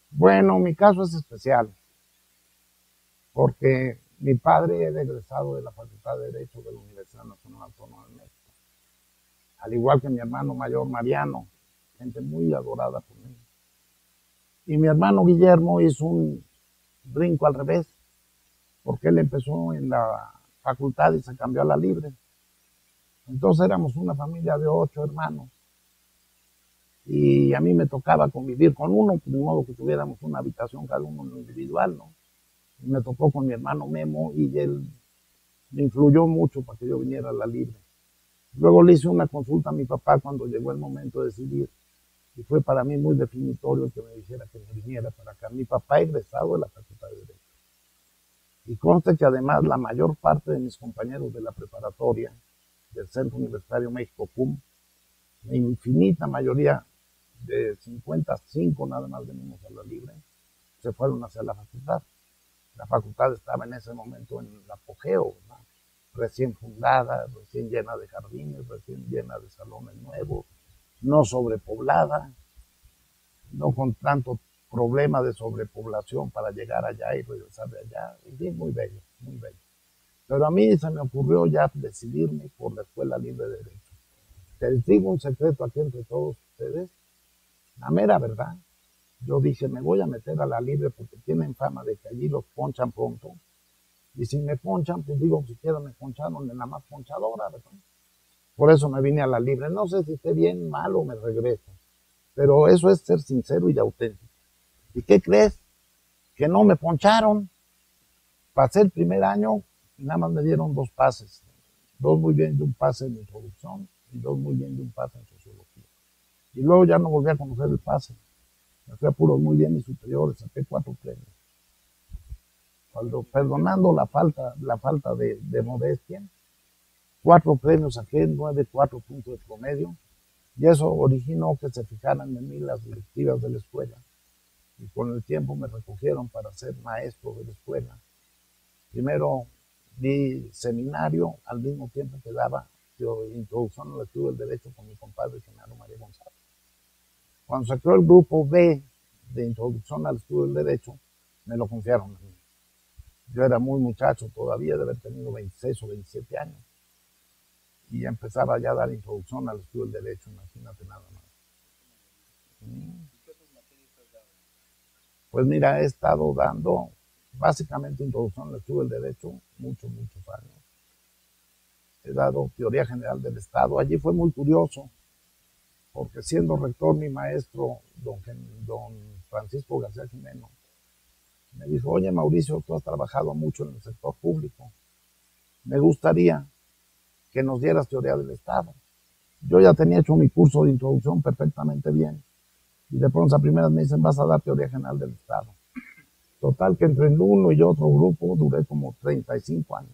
Bueno, mi caso es especial porque mi padre es egresado de la Facultad de Derecho de la Universidad Nacional Autónoma de México, al igual que mi hermano mayor Mariano, gente muy adorada por mí. Y mi hermano Guillermo hizo un brinco al revés, porque él empezó en la facultad y se cambió a la libre. Entonces éramos una familia de 8 hermanos y a mí me tocaba convivir con uno, de modo que tuviéramos una habitación cada uno individual, ¿no? Y me tocó con mi hermano Memo y él me influyó mucho para que yo viniera a la libre. Luego le hice una consulta a mi papá cuando llegó el momento de decidir y fue para mí muy definitorio que me dijera que me viniera para acá. Mi papá egresado de la Facultad de Derecho. Y conste que además la mayor parte de mis compañeros de la preparatoria del Centro Universitario México CUM, la infinita mayoría de 55 nada más venimos a la libre, se fueron hacia la facultad. La facultad estaba en ese momento en el apogeo, ¿verdad? Recién fundada, recién llena de jardines, recién llena de salones nuevos, no sobrepoblada, no con tanto problema de sobrepoblación para llegar allá y regresar de allá. En fin, muy bello, muy bello. Pero a mí se me ocurrió ya decidirme por la Escuela Libre de Derecho. Te digo un secreto aquí entre todos ustedes, la mera verdad. Yo dije, me voy a meter a la libre porque tienen fama de que allí los ponchan pronto. Y si me ponchan, pues digo, siquiera me poncharon en la más ponchadora, ¿verdad? Por eso me vine a la libre. No sé si esté bien, mal o me regreso. Pero eso es ser sincero y auténtico. ¿Y qué crees? Que no me poncharon. Pasé el primer año y nada más me dieron 2 pases. 2 muy bien de un pase en introducción y 2 muy bien de un pase en sociología. Y luego ya no volví a conocer el pase. Me fui a puros muy bien y superiores, saqué 4 premios. Cuando, perdonando la falta de modestia, 4 premios saqué, 9,4 puntos de promedio, y eso originó que se fijaran en mí las directivas de la escuela. Y con el tiempo me recogieron para ser maestro de la escuela. Primero di seminario al mismo tiempo que daba introducción al estudio del derecho con mi compadre Genaro María González. Cuando se creó el grupo B de introducción al estudio del derecho, me lo confiaron a mí. Yo era muy muchacho todavía, de haber tenido 26 o 27 años. Y ya empezaba ya a dar introducción al estudio del derecho, imagínate nada más. Pues mira, he estado dando básicamente introducción al estudio del derecho muchos años. He dado teoría general del Estado. Allí fue muy curioso, porque siendo rector mi maestro, don Francisco García Jimeno, me dijo, oye Mauricio, tú has trabajado mucho en el sector público, me gustaría que nos dieras teoría del Estado. Yo ya tenía hecho mi curso de introducción perfectamente bien, y de pronto a primeras me dicen, vas a dar teoría general del Estado. Total que entre uno y otro grupo duré como 35 años.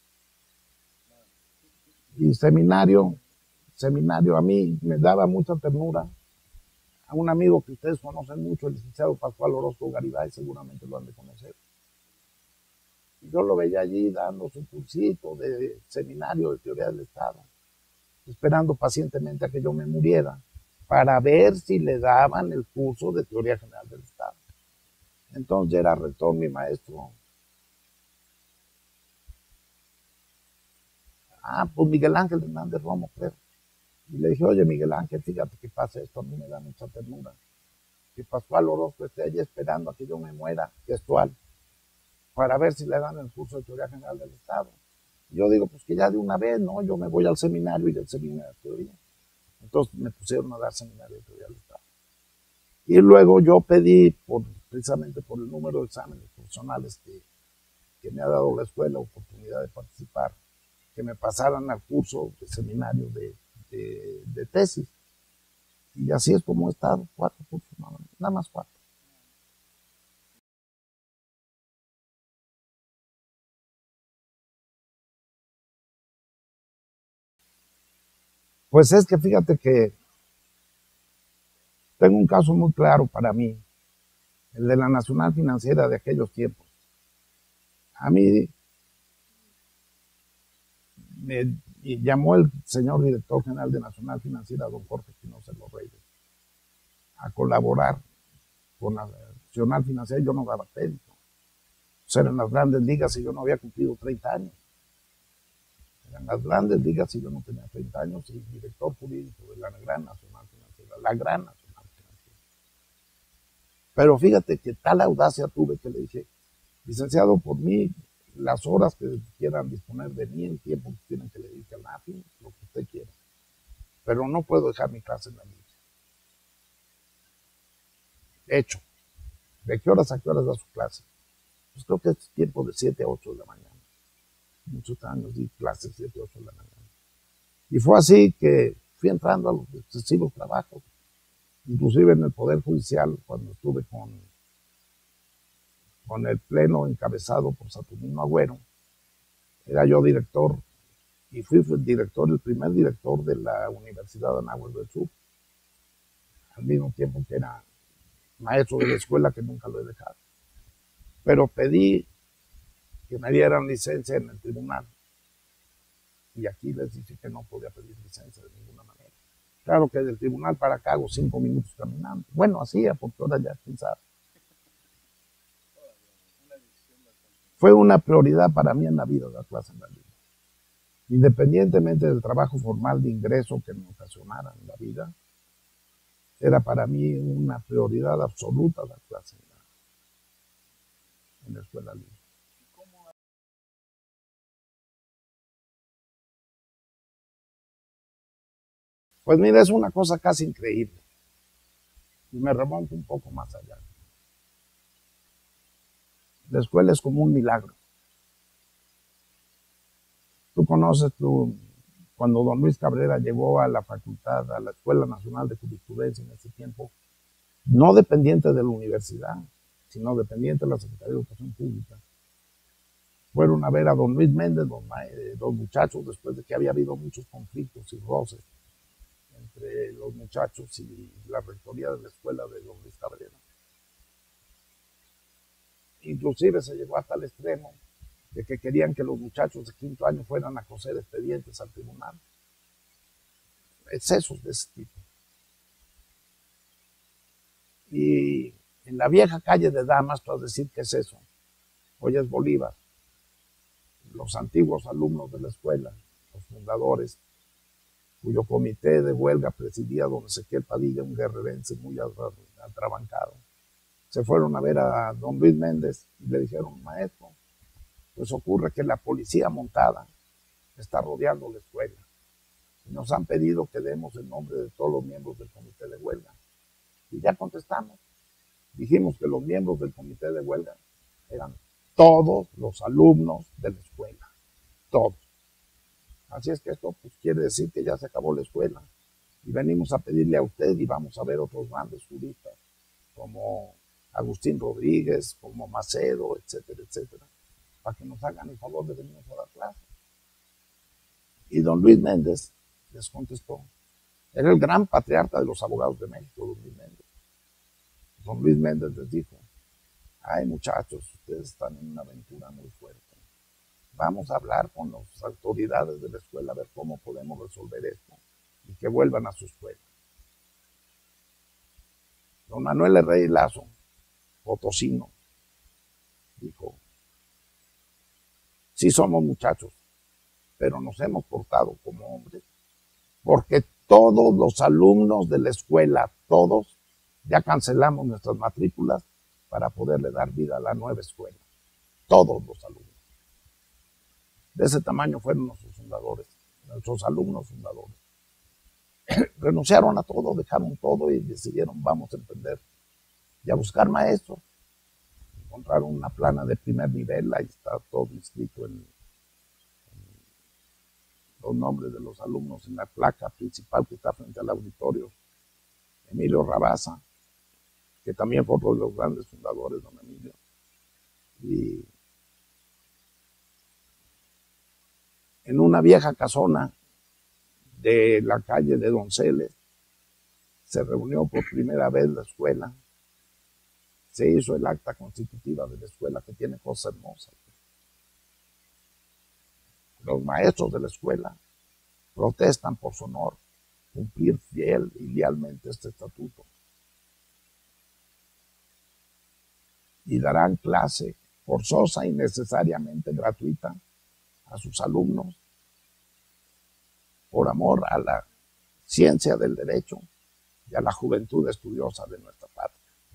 Y seminario a mí me daba mucha ternura. A un amigo que ustedes conocen mucho, el licenciado Pascual Orozco Garibay, seguramente lo han de conocer. Y yo lo veía allí dando su cursito de seminario de teoría del Estado, esperando pacientemente a que yo me muriera para ver si le daban el curso de teoría general del Estado. Entonces era rector mi maestro. Pues Miguel Ángel Hernández Romo, creo. Y le dije, oye Miguel Ángel, fíjate que pasa esto, a mí me da mucha ternura. Que Pascual Orozco esté allí esperando a que yo me muera, textual, para ver si le dan el curso de teoría general del Estado. Y yo digo, pues que ya de una vez, ¿no? Yo me voy al seminario y del seminario de teoría. Entonces me pusieron a dar seminario de teoría del Estado. Y luego yo pedí, precisamente por el número de exámenes profesionales que me ha dado la escuela, oportunidad de participar, que me pasaran al curso de seminario de tesis. Y así es como he estado, 4 cursos, nada más 4. Pues es que fíjate que tengo un caso muy claro para mí, el de la Nacional Financiera de aquellos tiempos. A mí me llamó el señor director general de Nacional Financiera, don Jorge Espinosa de los Reyes, a colaborar con la Nacional Financiera yo no daba crédito. O sea, eran las grandes ligas y yo no había cumplido 30 años. Eran las grandes ligas y yo no tenía 30 años y director jurídico de la Gran Nacional Financiera, la Gran Nacional Financiera. Pero fíjate que tal audacia tuve que le dije, licenciado, por mí, las horas que quieran disponer de mí, el tiempo que tienen que le dedique al NAFI, lo que usted quiera. Pero no puedo dejar mi clase en la liga. Hecho, ¿de qué horas a qué horas da su clase? Pues creo que es tiempo de 7 a 8 de la mañana. Muchos años di clases 7 a 8 de la mañana. Y fue así que fui entrando a los sucesivos trabajos, inclusive en el Poder Judicial, cuando estuve con el pleno encabezado por Saturnino Agüero. Era yo director y fui el primer director de la Universidad de Anáhuac del Sur, al mismo tiempo que era maestro de la escuela, que nunca lo he dejado. Pero pedí que me dieran licencia en el tribunal y aquí les dije que no podía pedir licencia de ninguna manera. Claro que del tribunal para acá hago 5 minutos caminando. Bueno, hacía, porque ahora ya pensaba. Fue una prioridad para mí en la vida dar clase en la liga. Independientemente del trabajo formal de ingreso que me ocasionara en la vida, era para mí una prioridad absoluta dar clase en la escuela libre. Pues mira, es una cosa casi increíble. Y me remonto un poco más allá. La escuela es como un milagro. Tú conoces, cuando don Luis Cabrera llegó a la facultad, a la Escuela Nacional de Jurisprudencia en ese tiempo, no dependiente de la universidad, sino dependiente de la Secretaría de Educación Pública. Fueron a ver a don Luis Méndez, los muchachos, después de que había habido muchos conflictos y roces entre los muchachos y la rectoría de la escuela de don Luis Cabrera. Inclusive se llegó hasta el extremo de que querían que los muchachos de 5º año fueran a coser expedientes al tribunal. Excesos de ese tipo. Y en la vieja calle de Damas, tú vas a decir, ¿qué es eso? Hoy es Bolívar. Los antiguos alumnos de la escuela, los fundadores, cuyo comité de huelga presidía don Ezequiel Padilla, un guerrerense muy atrabancado, se fueron a ver a don Luis Méndez y le dijeron, maestro, pues ocurre que la policía montada está rodeando la escuela y nos han pedido que demos el nombre de todos los miembros del comité de huelga. Y ya contestamos. Dijimos que los miembros del comité de huelga eran todos los alumnos de la escuela, todos. Así es que esto pues, quiere decir que ya se acabó la escuela y venimos a pedirle a usted y vamos a ver otros grandes juristas como Agustín Rodríguez, como Macedo, etcétera, etcétera, para que nos hagan el favor de venirnos a dar clases. Y don Luis Méndez les contestó. Era el gran patriarca de los abogados de México, don Luis Méndez. Don Luis Méndez les dijo, ay muchachos, ustedes están en una aventura muy fuerte. Vamos a hablar con las autoridades de la escuela a ver cómo podemos resolver esto y que vuelvan a su escuela. Don Manuel Herrey Lazo, potosino, dijo, sí somos muchachos, pero nos hemos portado como hombres, porque todos los alumnos de la escuela, todos, ya cancelamos nuestras matrículas para poderle dar vida a la nueva escuela. Todos los alumnos. De ese tamaño fueron nuestros fundadores, nuestros alumnos fundadores. Renunciaron a todo, dejaron todo y decidieron, vamos a emprender y a buscar maestros. Encontraron una plana de primer nivel, ahí está todo inscrito en los nombres de los alumnos en la placa principal que está frente al auditorio. Emilio Rabasa, que también fue otro de los grandes fundadores, don Emilio. Y en una vieja casona de la calle de Donceles se reunió por primera vez la escuela. Se hizo el acta constitutiva de la escuela, que tiene cosas hermosas. Los maestros de la escuela protestan por su honor cumplir fiel y lealmente este estatuto. y darán clase forzosa y necesariamente gratuita a sus alumnos por amor a la ciencia del derecho y a la juventud estudiosa de nuestra patria.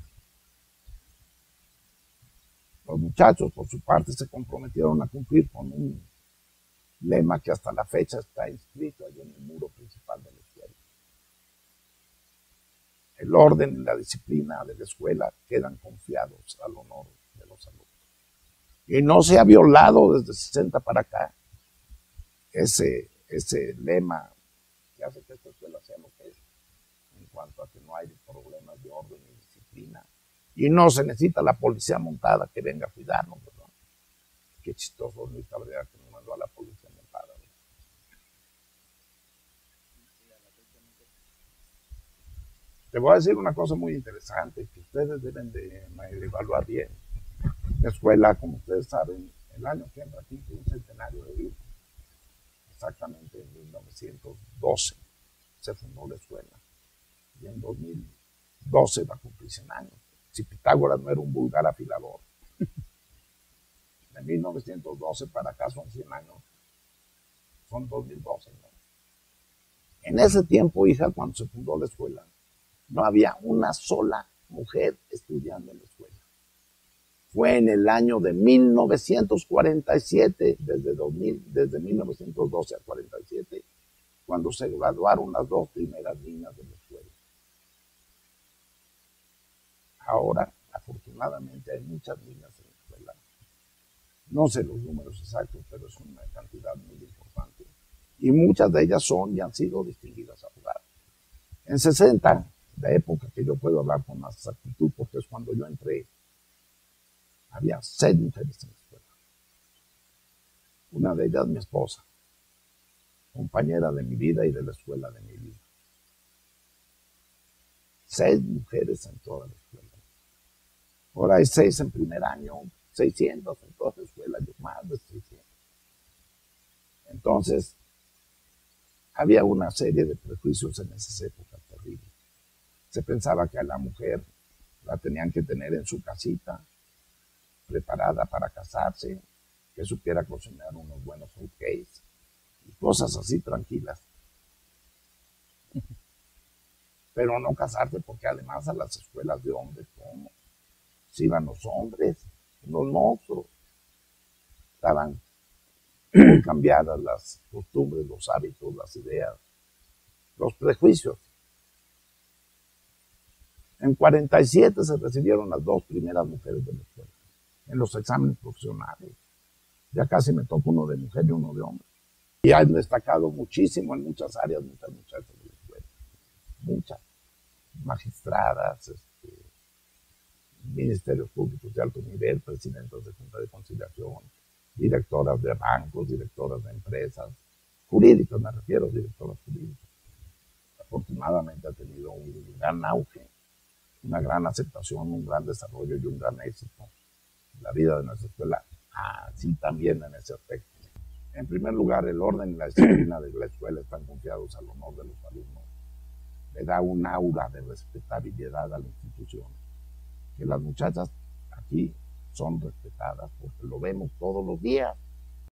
Los muchachos, por su parte, se comprometieron a cumplir con un lema que hasta la fecha está inscrito allí en el muro principal de la escuela. El orden y la disciplina de la escuela quedan confiados al honor de los alumnos. Y no se ha violado desde 60 para acá ese lema que hace que esta escuela sea lo que es, en cuanto a que no hay problemas de orden y disciplina. Y no se necesita la policía montada que venga a cuidarnos, ¿verdad? Qué chistoso Luis Cabrera que nos mandó a la policía montada, ¿verdad? Te voy a decir una cosa muy interesante que ustedes deben de evaluar bien. La escuela, como ustedes saben, el año que entra aquí fue un centenario de vida. Exactamente en 1912 se fundó la escuela y en 2012 va a cumplir 100 años. Si Pitágoras no era un vulgar afilador, de 1912 para acá son 100 años, son 2012, ¿no? En ese tiempo, hija, cuando se fundó la escuela, no había una sola mujer estudiando en la escuela. Fue en el año de 1947, desde 1912 a 47, cuando se graduaron las dos primeras niñas de la escuela. Ahora, afortunadamente, hay muchas niñas en la escuela. No sé los números exactos, pero es una cantidad muy importante. Y muchas de ellas son y han sido distinguidas abogadas. En 60, la época que yo puedo hablar con más exactitud, porque es cuando yo entré, había 6 mujeres en la escuela. Una de ellas mi esposa, compañera de mi vida y de la escuela de mi vida. 6 mujeres en toda la escuela. Ahora hay 6 en primer año, 600 en toda la escuela, más de 600. Entonces, había una serie de prejuicios en esas épocas terribles. Se pensaba que a la mujer la tenían que tener en su casita, preparada para casarse, que supiera cocinar unos buenos hotcakes y cosas así tranquilas. Pero no casarse, porque además a las escuelas de hombres, ¿cómo? Si iban los hombres, los monstruos. Estaban cambiadas las costumbres, los hábitos, las ideas, los prejuicios. En 47 se recibieron las 2 primeras mujeres de la escuela, en los exámenes profesionales. Ya casi me toca uno de mujer y uno de hombre. Y han destacado muchísimo en muchas áreas, muchas muchachas de la escuela. Muchas. Magistradas, ministerios públicos de alto nivel, presidentas de Junta de Conciliación, directoras de bancos, directoras de empresas, jurídicas me refiero, directoras jurídicas. Afortunadamente ha tenido un gran auge, una gran aceptación, un gran desarrollo y un gran éxito en la vida de nuestra escuela, así también en ese aspecto. En primer lugar, el orden y la disciplina de la escuela están confiados al honor de los alumnos. Le da un aura de respetabilidad a la institución, que las muchachas aquí son respetadas porque lo vemos todos los días.